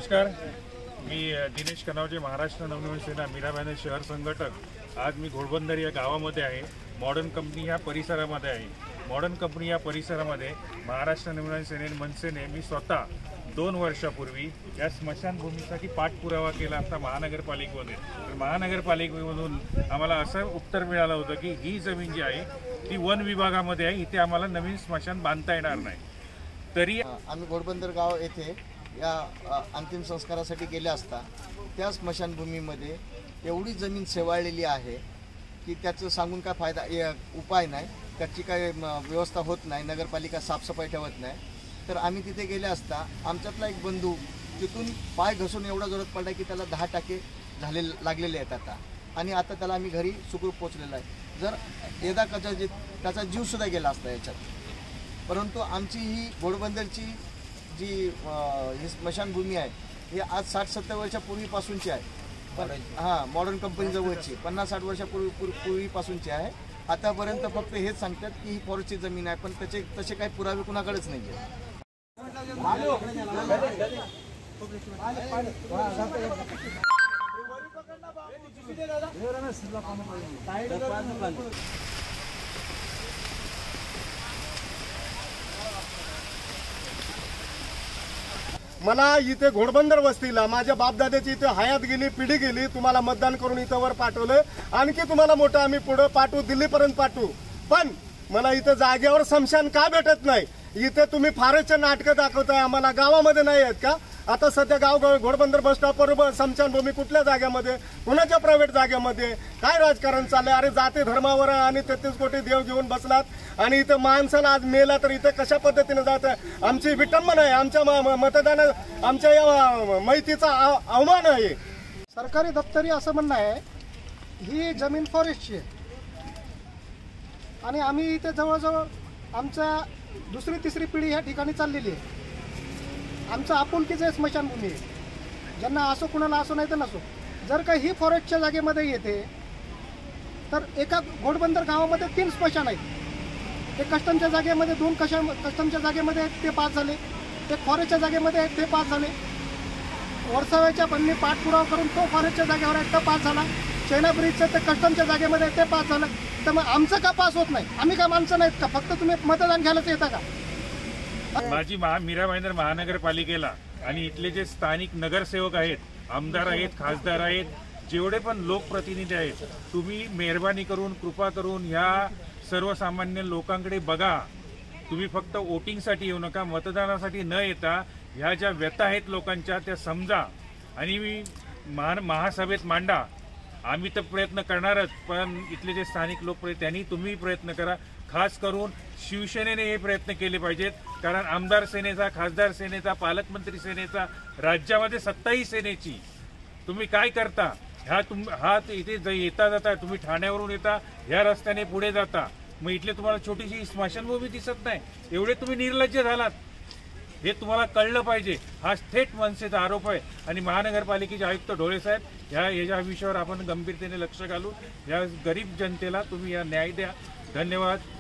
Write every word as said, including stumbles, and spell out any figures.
नमस्कार, मी दिनेश कनावजे, महाराष्ट्र नवनिर्माण सेना मीराबाई शहर संघटक। आज मी घोडबंदर या गावामध्ये आहे। मॉडर्न कंपनी या परिसरामध्ये आहे। मॉडर्न कंपनी या परिसरामध्ये महाराष्ट्र नवनिर्माण सेनेने मनसेने मी स्वतः दोन वर्षापूर्वी या स्मशानभूमीसाठी पाठपुरावा केला असता महानगरपालिकेमध्ये। तर महानगरपालिकेमधून आम्हाला असं उत्तर मिळालं होतं की ही जमीन जी आहे ती वन विभागामध्ये आहे, इथे आम्हाला नवीन स्मशान बांधता येणार नाही। तरी आम्ही घोडबंदर गाव येथे या अंतिम संस्कारासाठी गेले असता त्या स्मशानभूमीमध्ये एवढी जमीन शेवाळलेली आहे की त्याचं सांगून काय फायदा उपाय नाही, त्याची काय व्यवस्था होत नाही, नगरपालिका साफसफाई ठेवत नाही। तर आम्ही तिथे गेले असता आमच्यातला एक बंधू तिथून पाय घसरून एवढा जोरात पडला की त्याला दहा टाके झाले लागलेले आहेत आता, आणि आता त्याला आम्ही घरी सुखरूप पोचलेला आहे। जर यदा कचा जे त्याचा जीवसुद्धा गेला असता याच्यात। परंतु आमची ही घोडबंदरची जी ही स्मशानभूमी आहे ही आज साठ सत्तर वर्षापूर्वीपासूनची आहे। पण हां, मॉडर्न कंपनी जवळची पन्नास साठ वर्षापूर्वी पूर्वीपासूनची आहे। आतापर्यंत फक्त हेच सांगतात की ही फॉरेस्टची जमीन आहे, पण त्याचे तसे काही पुरावे कुणाकडेच नाही आहे। मला इथे घोडबंदर वस्तीला माझ्या बापदाद्याची इथे हयात गेली, पिढी गेली, तुम्हाला मतदान करून इथं वर पाठवलं, आणखी तुम्हाला मोठं आम्ही पुढे पाठवू, दिल्लीपर्यंत पाठवू। पण मला इथं जागेवर स्मशान का भेटत नाही? इथे तुम्ही फारच नाटकं दाखवताय, आम्हाला गावामध्ये नाही आहेत का? आता सध्या गाव घोडबंदर बस स्टॉपवर स्मशानभूमी कुठल्या जागेमध्ये, कुणाच्या प्रायव्हेट जागेमध्ये काय राजकारण चाललंय? अरे जाती धर्मावर आणि तेहतीस कोटी देव घेऊन बसलात आणि इथं माणसाला आज मेला तर इथं कशा पद्धतीने जात आहे? आमची विटंबना आहे, आमच्या मतदान आमच्या या माहितीचा अवमान आहे। सरकारी दप्तरी असं म्हणणं आहे ही जमीन फॉरेस्टची आहे आणि आम्ही इथे जवळजवळ आमच्या दुसरी तिसरी पिढी ह्या ठिकाणी चाललेली आहे। आमचं आपुलकीचं स्मशानभूमी आहे, ज्यांना असो कुणाला असो नाही तर नसो। जर का ही फॉरेस्टच्या जागेमध्ये येते तर एका घोडबंदर गावामध्ये तीन स्मशान आहेत। एक कस्टमच्या जागेमध्ये दोन, कशा कस्टमच्या जागेमध्ये आहेत ते पाच झाले, एक फॉरेस्टच्या जागेमध्ये आहेत ते पाच झाले, वर्साव्याच्या बंदी पाठपुरावा करून तो फॉरेस्टच्या जागेवर आहे तर पाच झाला, चैना ब्रिजचं ते कस्टमच्या जागेमध्ये ते पाच झालं। तर मग आमचं का पास होत नाही? आम्ही का माणसं नाहीत का? फक्त तुम्ही मतदान घ्यायलाच येता का? माझी महा मीराबाई महानगरपालिकेला आणि इथले जे स्थानिक नगरसेवक आहेत, आमदार आहेत, खासदार आहेत, जेवढे पण लोकप्रतिनिधी आहेत, तुम्ही मेहरबानी करून कृपा करून ह्या सर्वसामान्य लोकांकडे बघा। तुम्ही फक्त वोटिंगसाठी येऊ नका, मतदानासाठी न येता ह्या ज्या व्यथा आहेत लोकांच्या त्या समजा आणि मी महा महासभेत मांडा। आम्ही तर प्रयत्न करणारच, पण इथले जे स्थानिक लोक त्यांनी तुम्ही प्रयत्न करा। खास करून शिवसेनेने हे प्रयत्न केले पाहिजेत, कारण आमदार सेनेचा, खासदार सेनेचा, पालकमंत्री सेनेचा, राज्यामध्ये सत्ताही सेनेची। तुम्ही काय करता? ह्या तुम हा इथे येता जाता तुम्ही ठाण्यावरून येता, ह्या रस्त्याने पुढे जाता, मग इथले तुम्हाला छोटीशी स्मशानभूमी दिसत नाही, एवढे तुम्ही निर्लज्ज झालात। हे तुम्हाला कळलं पाहिजे। हा थेट मनसेचा आरोप आहे आणि महानगरपालिकेचे आयुक्त ढोळे साहेब ह्या याच्या विषयावर आपण गंभीरतेने लक्ष घालून या गरीब जनतेला तुम्ही या न्याय द्या। धन्यवाद।